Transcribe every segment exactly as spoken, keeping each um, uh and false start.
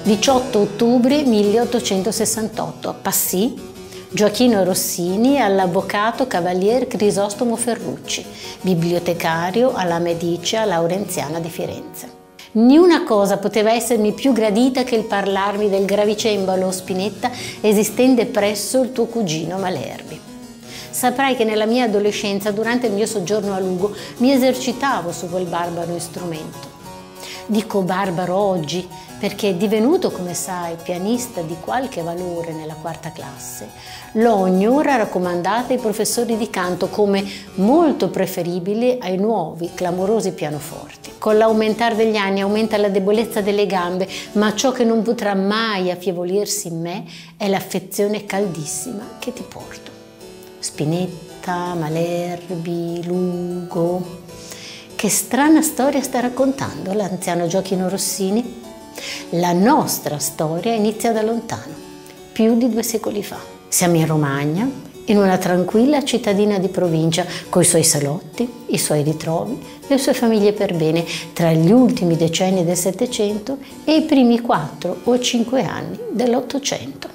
diciotto ottobre milleottocentosessantotto, a Passy, Gioachino Rossini all'avvocato Cavalier Crisostomo Ferrucci, bibliotecario alla Medicea Laurenziana di Firenze. Niuna cosa poteva essermi più gradita che il parlarmi del gravicembalo o spinetta esistente presso il tuo cugino Malerbi. Saprai che nella mia adolescenza, durante il mio soggiorno a Lugo, mi esercitavo su quel barbaro strumento. Dico barbaro oggi perché è divenuto, come sai, pianista di qualche valore nella quarta classe. L'ho ognora raccomandata ai professori di canto come molto preferibile ai nuovi, clamorosi pianoforti. Con l'aumentare degli anni aumenta la debolezza delle gambe, ma ciò che non potrà mai affievolirsi in me è l'affezione caldissima che ti porto. Spinetta, Malerbi, Lugo. Che strana storia sta raccontando l'anziano Gioachino Rossini? La nostra storia inizia da lontano, più di due secoli fa. Siamo in Romagna, in una tranquilla cittadina di provincia, coi suoi salotti, i suoi ritrovi, le sue famiglie per bene, tra gli ultimi decenni del Settecento e i primi quattro o cinque anni dell'Ottocento.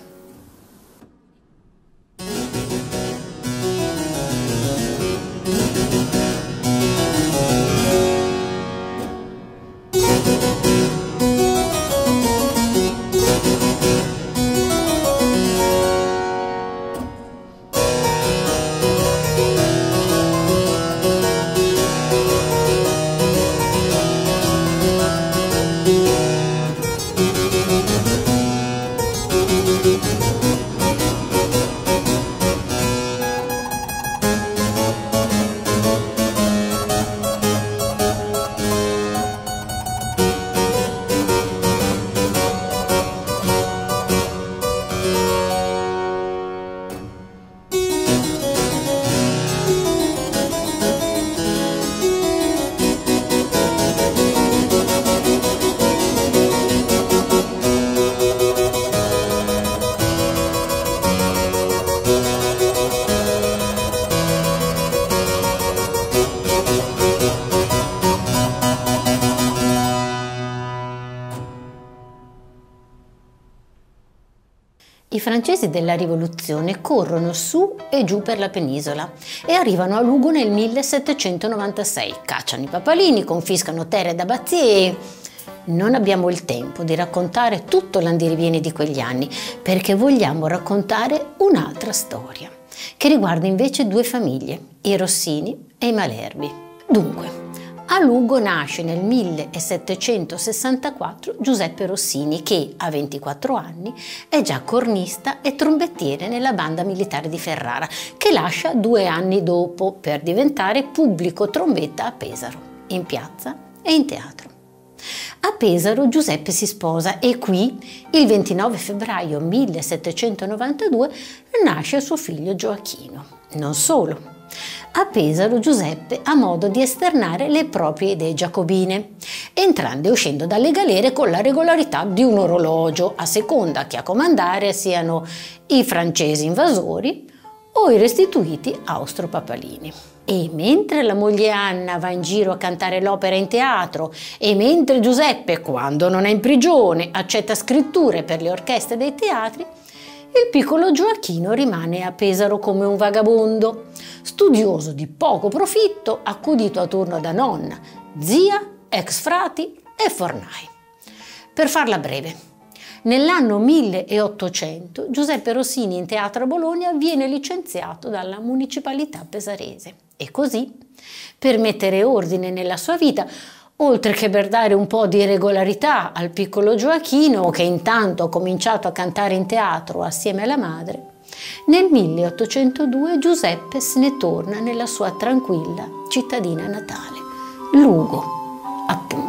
I francesi della rivoluzione corrono su e giù per la penisola e arrivano a Lugo nel millesettecentonovantasei, cacciano i papalini, confiscano terre ed abbazie e non abbiamo il tempo di raccontare tutto l'andirivieni di quegli anni perché vogliamo raccontare un'altra storia che riguarda invece due famiglie, i Rossini e i Malerbi. Dunque, a Lugo nasce nel millesettecentosessantaquattro Giuseppe Rossini che, a ventiquattro anni, è già cornista e trombettiere nella banda militare di Ferrara, che lascia due anni dopo per diventare pubblico trombetta a Pesaro, in piazza e in teatro. A Pesaro Giuseppe si sposa e qui, il ventinove febbraio millesettecentonovantadue, nasce suo figlio Gioachino. Non solo. A Pesaro Giuseppe ha modo di esternare le proprie idee giacobine, entrando e uscendo dalle galere con la regolarità di un orologio, a seconda che a comandare siano i francesi invasori o i restituiti austro-papalini. E mentre la moglie Anna va in giro a cantare l'opera in teatro e mentre Giuseppe, quando non è in prigione, accetta scritture per le orchestre dei teatri, il piccolo Gioachino rimane a Pesaro come un vagabondo, studioso di poco profitto, accudito a turno da nonna, zia, ex frati e fornai. Per farla breve, nell'anno milleottocento Giuseppe Rossini in teatro a Bologna viene licenziato dalla municipalità pesarese e così, per mettere ordine nella sua vita, oltre che per dare un po' di regolarità al piccolo Gioachino, che intanto ha cominciato a cantare in teatro assieme alla madre, nel milleottocentodue Giuseppe se ne torna nella sua tranquilla cittadina natale, Lugo, appunto.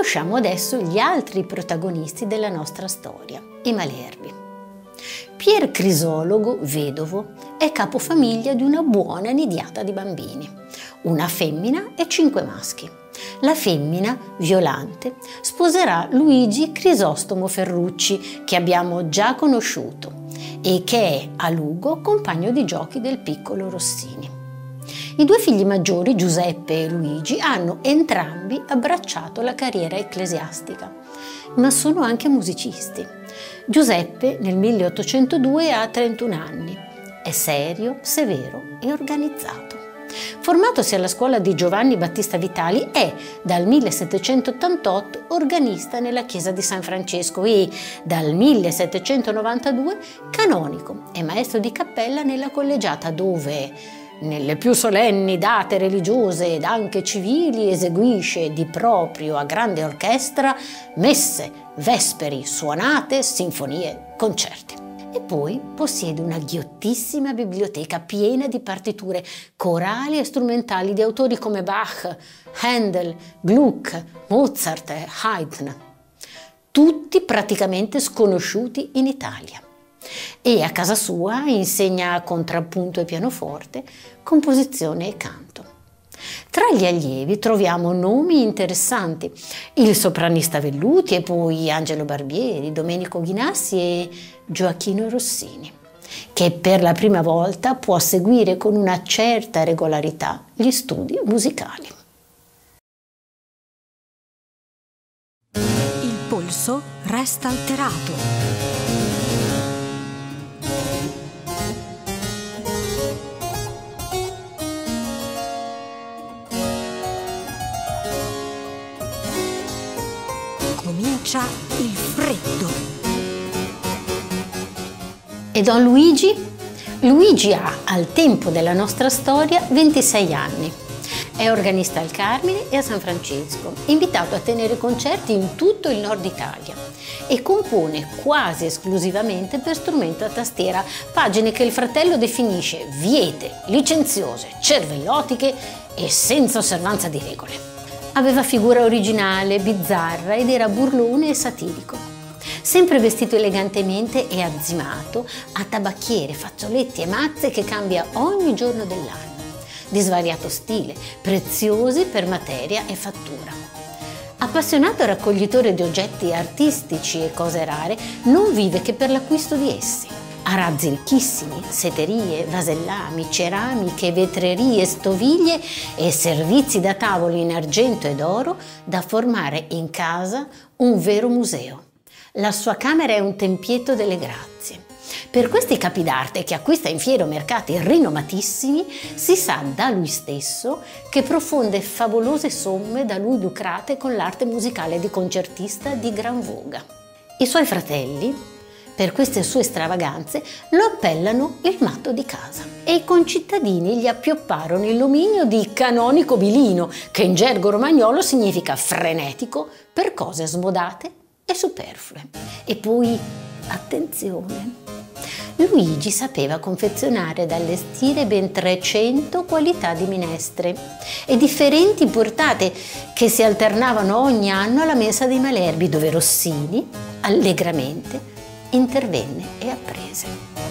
Conosciamo adesso gli altri protagonisti della nostra storia, i Malerbi. Pier Crisologo, vedovo, è capofamiglia di una buona nidiata di bambini, una femmina e cinque maschi. La femmina, Violante, sposerà Luigi Crisostomo Ferrucci, che abbiamo già conosciuto e che è a Lugo compagno di giochi del piccolo Rossini. I due figli maggiori, Giuseppe e Luigi, hanno entrambi abbracciato la carriera ecclesiastica, ma sono anche musicisti. Giuseppe nel milleottocentodue ha trentuno anni, è serio, severo e organizzato. Formatosi alla scuola di Giovanni Battista Vitali, è dal millesettecentottantotto organista nella chiesa di San Francesco e dal millesettecentonovantadue canonico e maestro di cappella nella collegiata, dove nelle più solenni date religiose ed anche civili eseguisce di proprio a grande orchestra messe, vesperi, suonate, sinfonie, concerti. E poi possiede una ghiottissima biblioteca piena di partiture corali e strumentali di autori come Bach, Handel, Gluck, Mozart e Haydn, tutti praticamente sconosciuti in Italia. E a casa sua insegna contrappunto e pianoforte, composizione e canto. Tra gli allievi troviamo nomi interessanti: il sopranista Velluti e poi Angelo Barbieri, Domenico Ghinassi e Gioachino Rossini, che per la prima volta può seguire con una certa regolarità gli studi musicali. Il polso resta alterato. Comincia il freddo. E Don Luigi? Luigi ha, al tempo della nostra storia, ventisei anni. È organista al Carmine e a San Francesco, invitato a tenere concerti in tutto il nord Italia e compone quasi esclusivamente per strumento a tastiera, pagine che il fratello definisce viete, licenziose, cervellotiche e senza osservanza di regole. Aveva figura originale, bizzarra ed era burlone e satirico. Sempre vestito elegantemente e azzimato, ha tabacchiere, fazzoletti e mazze che cambia ogni giorno dell'anno, di svariato stile, preziosi per materia e fattura. Appassionato raccoglitore di oggetti artistici e cose rare, non vive che per l'acquisto di essi. Ha razzi ricchissimi, seterie, vasellami, ceramiche, vetrerie, stoviglie e servizi da tavolo in argento ed oro da formare in casa un vero museo. La sua camera è un tempietto delle grazie. Per questi capi d'arte che acquista in fiere o mercati rinomatissimi, si sa da lui stesso che profonde favolose somme da lui lucrate con l'arte musicale di concertista di gran voga. I suoi fratelli, per queste sue stravaganze, lo appellano il matto di casa e i concittadini gli appiopparono il nomignio di canonico bilino, che in gergo romagnolo significa frenetico per cose smodate e superflue. E poi, attenzione, Luigi sapeva confezionare ed allestire ben trecento qualità di minestre e differenti portate che si alternavano ogni anno alla mensa dei Malerbi, dove Rossini, allegramente, intervenne e apprese.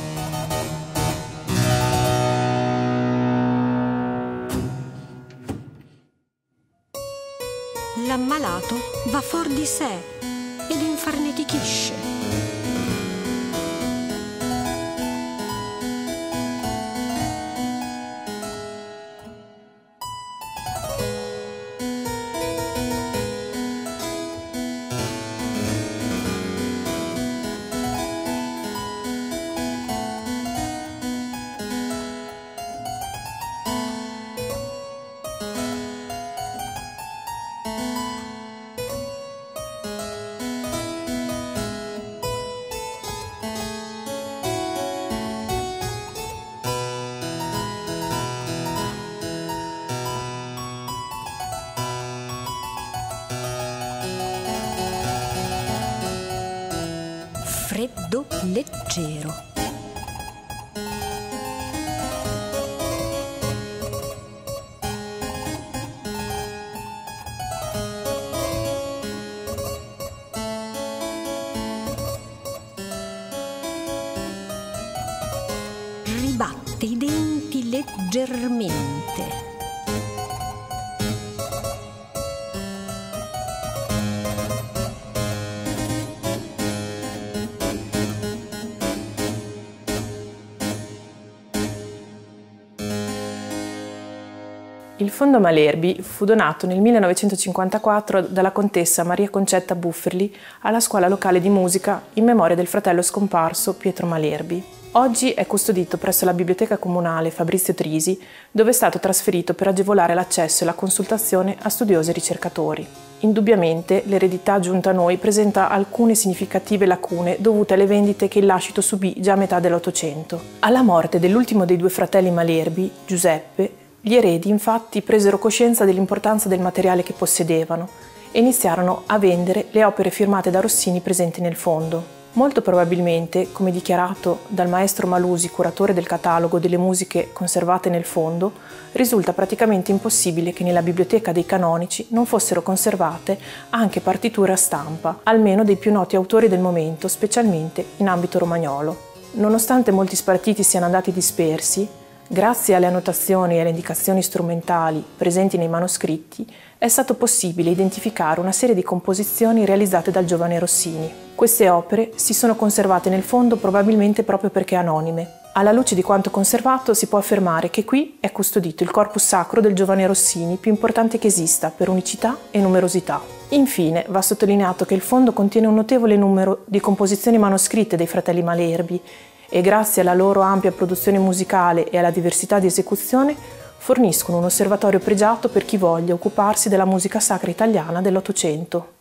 L'ammalato va fuor di sé ed infarnetichisce. Freddo leggero. leggermente. Il Fondo Malerbi fu donato nel millenovecentocinquantaquattro dalla contessa Maria Concetta Bufferli alla scuola locale di musica in memoria del fratello scomparso Pietro Malerbi. Oggi è custodito presso la Biblioteca Comunale Fabrizio Trisi, dove è stato trasferito per agevolare l'accesso e la consultazione a studiosi e ricercatori. Indubbiamente l'eredità giunta a noi presenta alcune significative lacune dovute alle vendite che il lascito subì già a metà dell'Ottocento. Alla morte dell'ultimo dei due fratelli Malerbi, Giuseppe, gli eredi infatti presero coscienza dell'importanza del materiale che possedevano e iniziarono a vendere le opere firmate da Rossini presenti nel fondo. Molto probabilmente, come dichiarato dal maestro Malusi, curatore del catalogo delle musiche conservate nel fondo, risulta praticamente impossibile che nella biblioteca dei canonici non fossero conservate anche partiture a stampa, almeno dei più noti autori del momento, specialmente in ambito romagnolo. Nonostante molti spartiti siano andati dispersi, grazie alle annotazioni e alle indicazioni strumentali presenti nei manoscritti, è stato possibile identificare una serie di composizioni realizzate dal giovane Rossini. Queste opere si sono conservate nel fondo probabilmente proprio perché anonime. Alla luce di quanto conservato si può affermare che qui è custodito il corpus sacro del giovane Rossini più importante che esista per unicità e numerosità. Infine va sottolineato che il fondo contiene un notevole numero di composizioni manoscritte dei fratelli Malerbi e grazie alla loro ampia produzione musicale e alla diversità di esecuzione forniscono un osservatorio pregiato per chi voglia occuparsi della musica sacra italiana dell'Ottocento.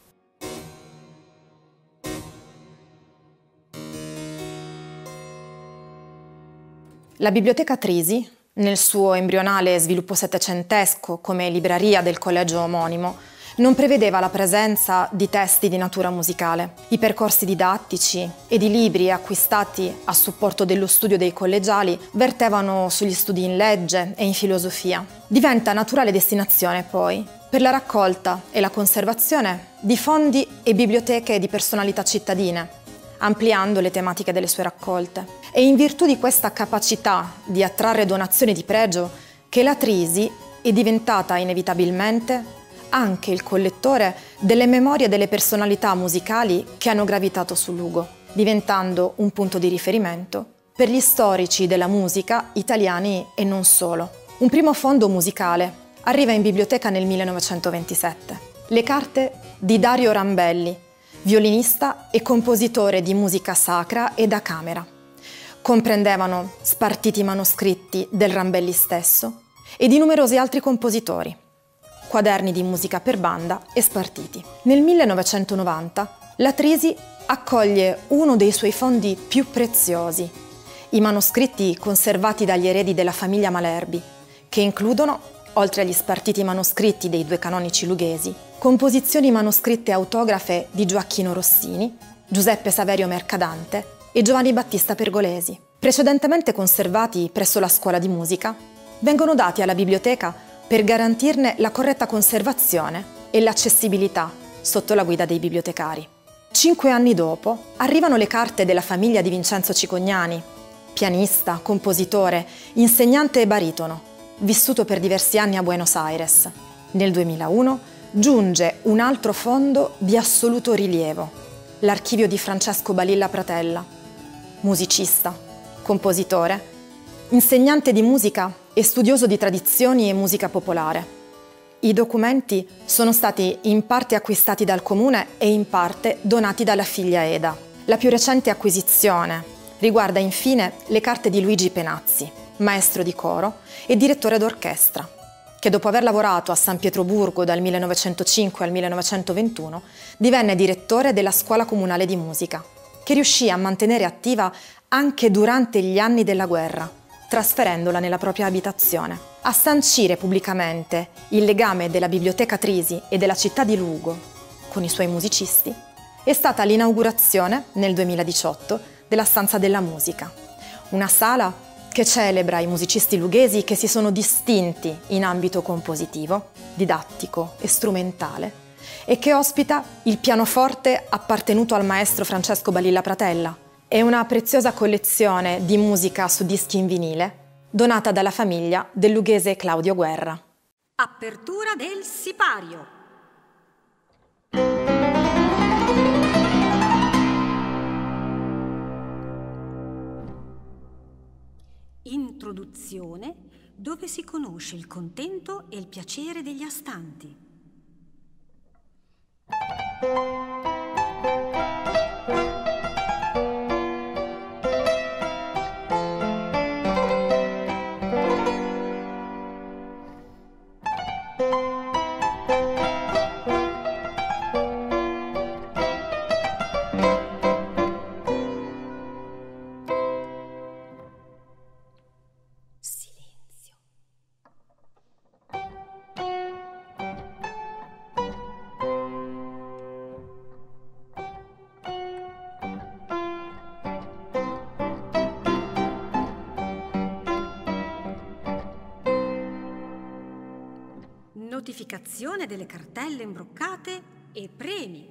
La Biblioteca Trisi, nel suo embrionale sviluppo settecentesco come libreria del collegio omonimo, non prevedeva la presenza di testi di natura musicale. I percorsi didattici ed i libri acquistati a supporto dello studio dei collegiali vertevano sugli studi in legge e in filosofia. Diventa naturale destinazione, poi, per la raccolta e la conservazione di fondi e biblioteche di personalità cittadine, ampliando le tematiche delle sue raccolte. È in virtù di questa capacità di attrarre donazioni di pregio che la Trisi è diventata inevitabilmente anche il collettore delle memorie delle personalità musicali che hanno gravitato su Lugo, diventando un punto di riferimento per gli storici della musica italiani e non solo. Un primo fondo musicale arriva in biblioteca nel millenovecentoventisette. Le carte di Dario Rambelli, violinista e compositore di musica sacra e da camera. Comprendevano spartiti manoscritti del Rambelli stesso e di numerosi altri compositori, quaderni di musica per banda e spartiti. Nel millenovecentonovanta la Trisi accoglie uno dei suoi fondi più preziosi, i manoscritti conservati dagli eredi della famiglia Malerbi, che includono, oltre agli spartiti manoscritti dei due canonici lughesi, composizioni manoscritte autografe di Gioacchino Rossini, Giuseppe Saverio Mercadante e Giovanni Battista Pergolesi. Precedentemente conservati presso la scuola di musica, vengono dati alla biblioteca per garantirne la corretta conservazione e l'accessibilità sotto la guida dei bibliotecari. Cinque anni dopo arrivano le carte della famiglia di Vincenzo Cicognani, pianista, compositore, insegnante e baritono, vissuto per diversi anni a Buenos Aires. Nel duemilauno giunge un altro fondo di assoluto rilievo, l'archivio di Francesco Balilla Pratella, musicista, compositore, insegnante di musica e studioso di tradizioni e musica popolare. I documenti sono stati in parte acquistati dal comune e in parte donati dalla figlia Eda. La più recente acquisizione riguarda infine le carte di Luigi Penazzi, maestro di coro e direttore d'orchestra, che dopo aver lavorato a San Pietroburgo dal millenovecentocinque al millenovecentoventuno divenne direttore della Scuola Comunale di Musica, che riuscì a mantenere attiva anche durante gli anni della guerra, trasferendola nella propria abitazione. A sancire pubblicamente il legame della Biblioteca Trisi e della città di Lugo con i suoi musicisti è stata l'inaugurazione, nel duemiladiciotto, della Stanza della Musica, una sala che celebra i musicisti lughesi che si sono distinti in ambito compositivo, didattico e strumentale e che ospita il pianoforte appartenuto al maestro Francesco Balilla Pratella. È una preziosa collezione di musica su dischi in vinile, donata dalla famiglia del lughese Claudio Guerra. Apertura del sipario. Introduzione, dove si conosce il contento e il piacere degli astanti. Notificazione delle cartelle imbroccate e premi.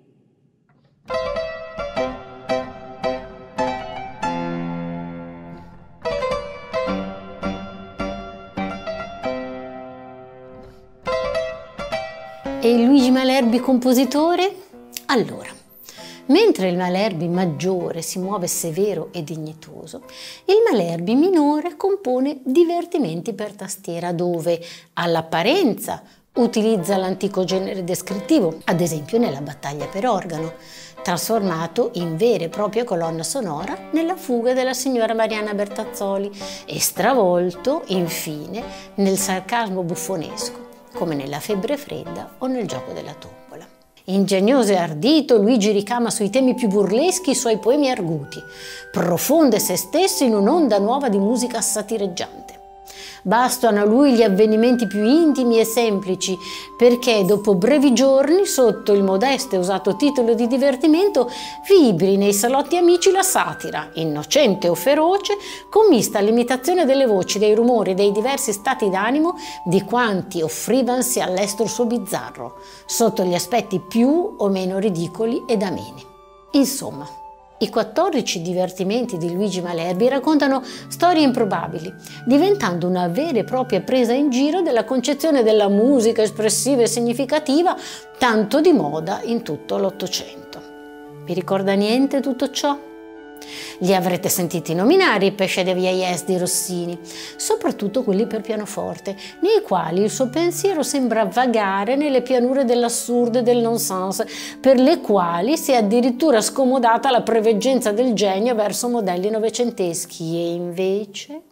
E Luigi Malerbi compositore? Allora, mentre il Malerbi maggiore si muove severo e dignitoso, il Malerbi minore compone divertimenti per tastiera dove, all'apparenza, utilizza l'antico genere descrittivo, ad esempio nella battaglia per organo, trasformato in vera e propria colonna sonora nella fuga della signora Marianna Bertazzoli e stravolto, infine, nel sarcasmo buffonesco, come nella Febbre fredda o nel Gioco della tombola. Ingegnoso e ardito, Luigi ricama sui temi più burleschi i suoi poemi arguti, profonde se stesso in un'onda nuova di musica satireggiante. Bastano a lui gli avvenimenti più intimi e semplici perché dopo brevi giorni, sotto il modesto e usato titolo di divertimento, vibri nei salotti amici la satira, innocente o feroce, commista all'imitazione delle voci, dei rumori e dei diversi stati d'animo di quanti offrivansi all'estro suo bizzarro, sotto gli aspetti più o meno ridicoli ed ameni. Insomma, i quattordici divertimenti di Luigi Malerbi raccontano storie improbabili, diventando una vera e propria presa in giro della concezione della musica espressiva e significativa, tanto di moda in tutto l'Ottocento. Vi ricorda niente tutto ciò? Li avrete sentiti nominare i Péchés de vieillesse di Rossini, soprattutto quelli per pianoforte, nei quali il suo pensiero sembra vagare nelle pianure dell'assurdo e del nonsense, per le quali si è addirittura scomodata la preveggenza del genio verso modelli novecenteschi, e invece...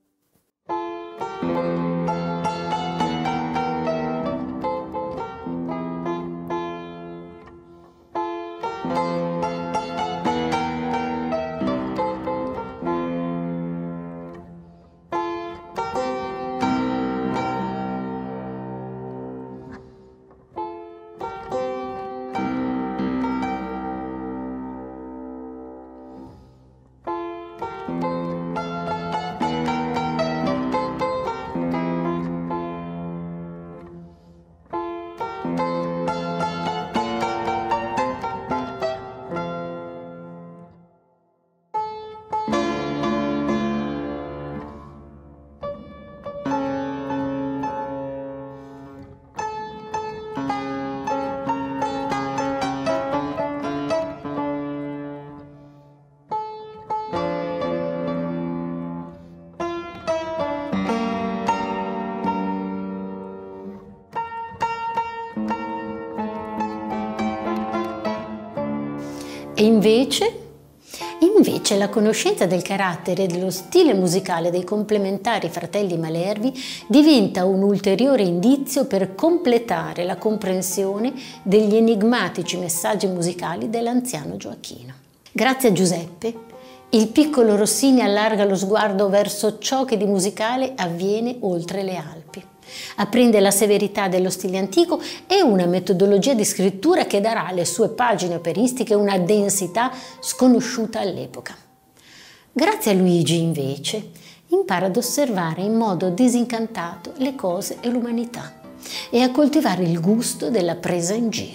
E invece, invece la conoscenza del carattere e dello stile musicale dei complementari fratelli Malerbi diventa un ulteriore indizio per completare la comprensione degli enigmatici messaggi musicali dell'anziano Gioachino. Grazie a Giuseppe, il piccolo Rossini allarga lo sguardo verso ciò che di musicale avviene oltre le Alpi. Apprende la severità dello stile antico e una metodologia di scrittura che darà alle sue pagine operistiche una densità sconosciuta all'epoca. Grazie a Luigi, invece, impara ad osservare in modo disincantato le cose e l'umanità e a coltivare il gusto della presa in giro.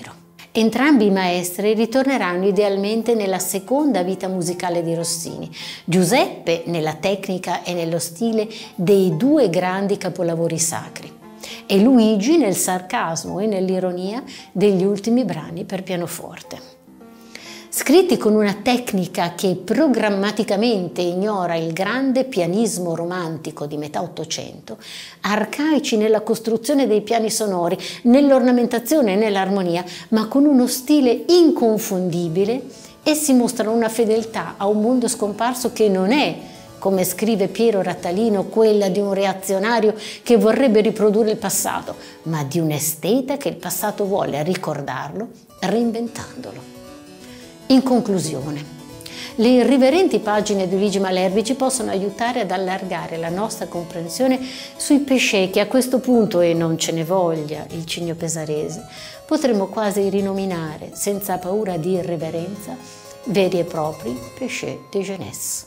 Entrambi i maestri ritorneranno idealmente nella seconda vita musicale di Rossini, Giuseppe nella tecnica e nello stile dei due grandi capolavori sacri e Luigi nel sarcasmo e nell'ironia degli ultimi brani per pianoforte. Scritti con una tecnica che programmaticamente ignora il grande pianismo romantico di metà Ottocento, arcaici nella costruzione dei piani sonori, nell'ornamentazione e nell'armonia, ma con uno stile inconfondibile, essi mostrano una fedeltà a un mondo scomparso che non è, come scrive Piero Rattalino, quella di un reazionario che vorrebbe riprodurre il passato, ma di un esteta che il passato vuole ricordarlo, reinventandolo. In conclusione, le irriverenti pagine di Luigi Malerbi ci possono aiutare ad allargare la nostra comprensione sui péché che a questo punto, e non ce ne voglia il Cigno pesarese, potremmo quasi rinominare, senza paura di irreverenza, veri e propri péché de jeunesse.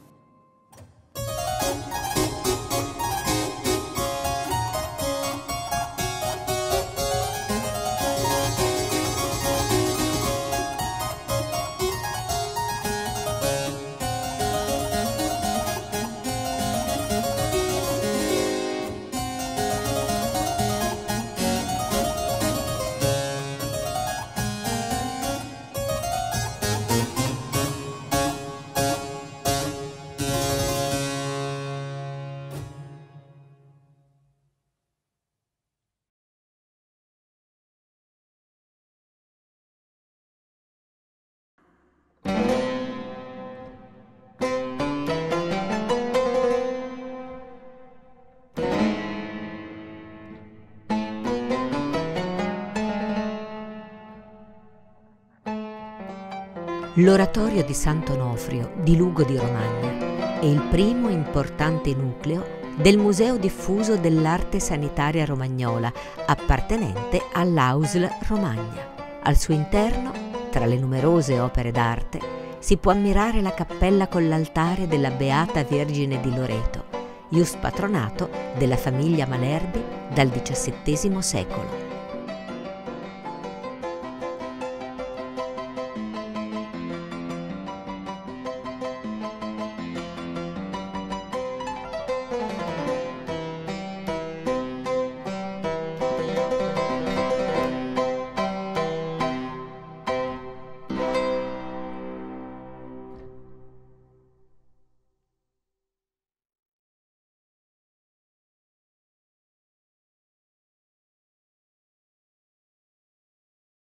L'oratorio di Sant'Onofrio di Lugo di Romagna è il primo importante nucleo del Museo diffuso dell'arte sanitaria romagnola appartenente all'A U S L Romagna. Al suo interno, tra le numerose opere d'arte, si può ammirare la cappella con l'altare della Beata Vergine di Loreto, ius patronato della famiglia Malerbi dal diciassettesimo secolo.